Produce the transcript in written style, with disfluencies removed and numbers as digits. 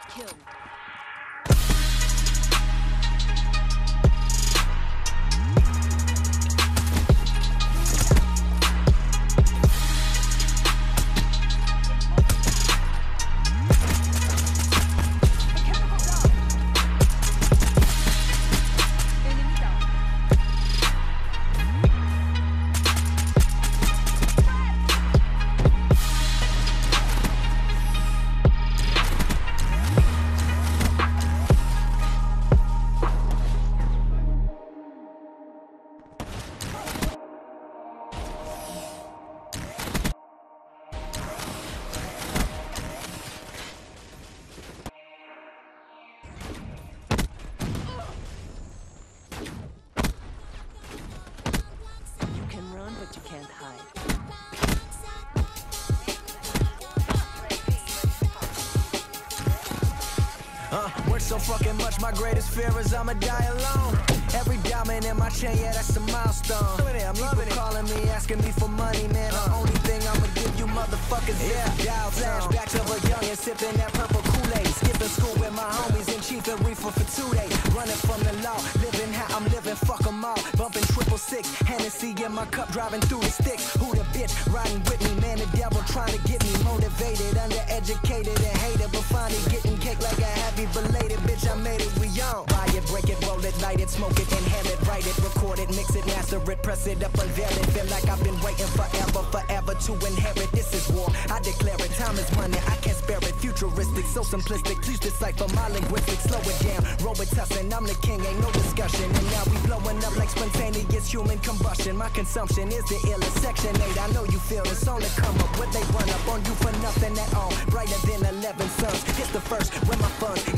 Kill. But you can't hide. Work so fucking much, my greatest fear is I'ma die alone. Every diamond in my chain, yeah, that's a milestone. People calling me, asking me for money, man. The only thing I'ma give you motherfuckers is a dial tone. Flashbacks of a youngin' sipping that purple Kool-Aid. Skipping school with my homies and chief and reefer for 2 days. Running from the law, living how I'm living, fuck 'em all. Bumping 666, Hennessy in my cup, driving through the sticks. Who the bitch riding with me, man? The devil trying to get me motivated, undereducated and hated, but finally getting cake like a happy belated bitch. I made it, we on. Buy it, break it, roll it, light it, smoke it, inhale it, write it, record it, mix it, master it, press it up, unveil it. Feel like I've been waiting forever to inherit. This is war, I declare it. Time is money, I can't spare it. Futuristic, so simplistic. Please decipher my linguistics. Slow it down, Robitussin, I'm the king, ain't no discussion. And now we blowing up like spontaneous human combustion. My consumption is the illest. Section 8, I know you feel it's on the come up. What they run up on you for nothing at all. Brighter than 11 suns. It's the first when my funds